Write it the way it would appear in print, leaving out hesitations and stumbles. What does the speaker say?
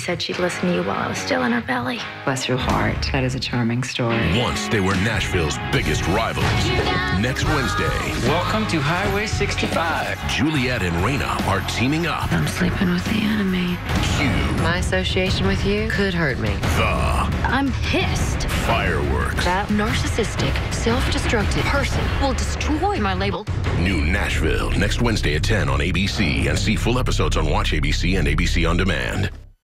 said she'd listen to you while I was still in her belly. Bless your heart. That is a charming story. Once they were Nashville's biggest rivals. Next Wednesday, welcome to Highway 65. Juliet and Raina are teaming up. I'm sleeping with the enemy. My association with you could hurt me. I'm pissed. Fireworks. That narcissistic, self-destructive person will destroy my label. New Nashville, next Wednesday at 10 on ABC, and see full episodes on Watch ABC and ABC On Demand.